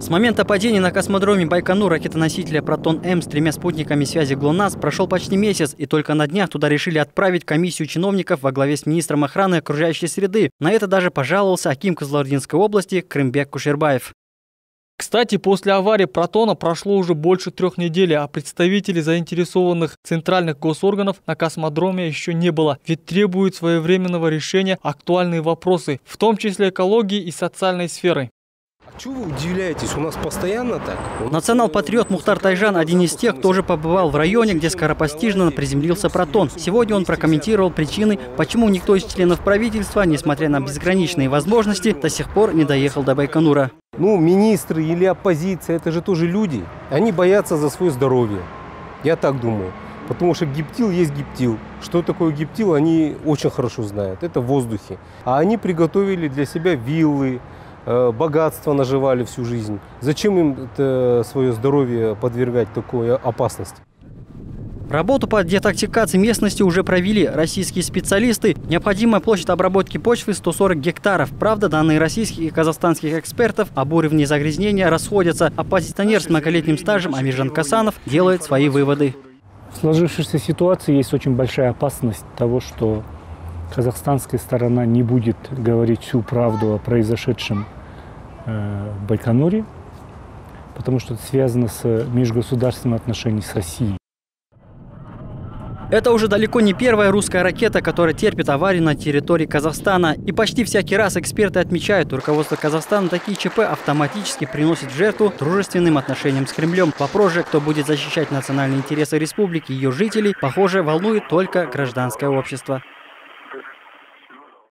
С момента падения на космодроме Байконур ракетоносителя «Протон-М» с 3 спутниками связи ГЛОНАСС прошел почти месяц, и только на днях туда решили отправить комиссию чиновников во главе с министром охраны окружающей среды. На это даже пожаловался аким Кызылординской области Крымбек Кушербаев. Кстати, после аварии «Протона» прошло уже больше 3 недель, а представителей заинтересованных центральных госорганов на космодроме еще не было. Ведь требуют своевременного решения актуальные вопросы, в том числе экологии и социальной сферы. Чего вы удивляетесь? У нас постоянно так. Национал-патриот Мухтар Тайжан один из тех, кто уже побывал в районе, где скоропостижно приземлился «Протон». Сегодня он прокомментировал причины, почему никто из членов правительства, несмотря на безграничные возможности, до сих пор не доехал до Байконура. Министры или оппозиция, это же тоже люди. Они боятся за свое здоровье. Я так думаю. Потому что гептил есть гептил. Что такое гептил, они очень хорошо знают. Это в воздухе. А они приготовили для себя виллы, богатство наживали всю жизнь. Зачем им свое здоровье подвергать такой опасности? Работу по детоксикации местности уже провели российские специалисты. Необходимая площадь обработки почвы 140 гектаров. Правда, данные российских и казахстанских экспертов об уровне загрязнения расходятся. Оппозиционер с многолетним стажем Амиржан Касанов делает свои выводы. В сложившейся ситуации есть очень большая опасность того, что казахстанская сторона не будет говорить всю правду о произошедшем в Байконуре, потому что это связано с межгосударственными отношениями с Россией. Это уже далеко не первая русская ракета, которая терпит аварию на территории Казахстана. И почти всякий раз эксперты отмечают, руководство Казахстана такие ЧП автоматически приносит в жертву дружественным отношениям с Кремлем. Вопрос же, кто будет защищать национальные интересы республики и ее жителей, похоже, волнует только гражданское общество.